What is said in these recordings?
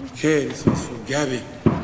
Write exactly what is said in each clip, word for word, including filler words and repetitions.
Che, su, su, Gabi.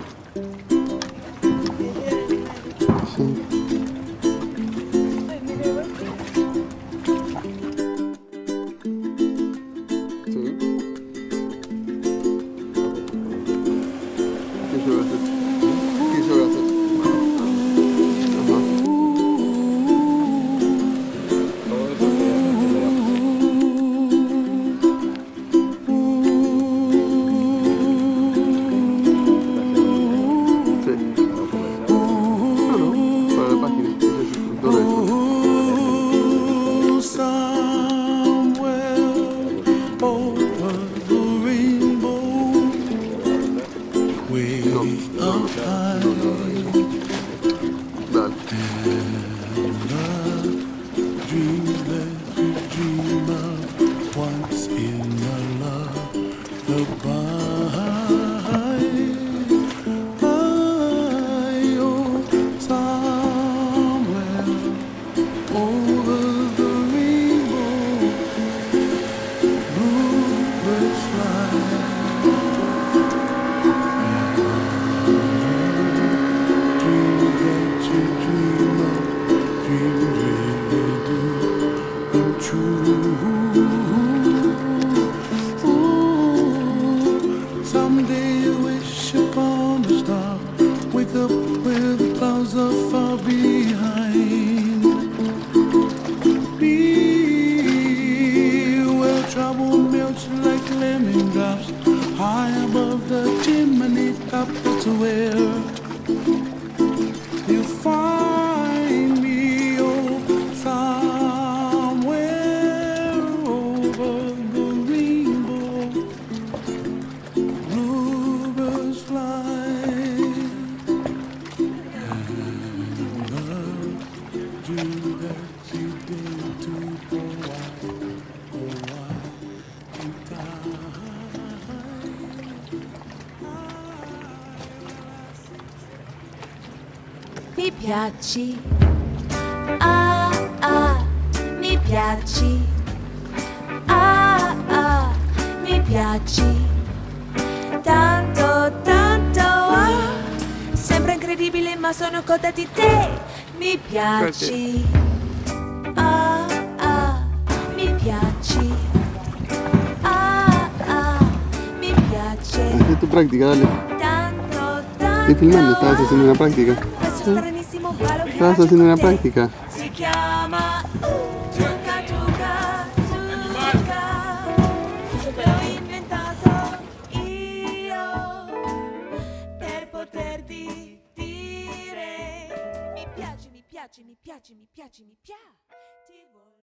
Someday you wish upon a star, wake up where the clouds are far behind. Be where trouble melts like lemon drops, high above the chimney top. That's where you find me, oh, somewhere over the rainbow. Bluebirds fly, and love you that you did to go wide, go wide in time. Mi piaci, ah ah, mi piaci, ah ah, mi piaci, tanto tanto, ah, sembra incredibile ma sono cotta di te, mi piaci, ah ah, mi piaci, ah ah, mi piace, Hai fatto pratica, dale. tanto tanto. Stai filmando? Stai facendo una pratica? Stranissimo palo che Stava faccio facendo una con te. pratica? Si chiama uh, Tuca Tuca Tuca. L'ho inventato io per poterti dire mi piaci, mi piaci, mi piaci, mi piaci, mi piaci.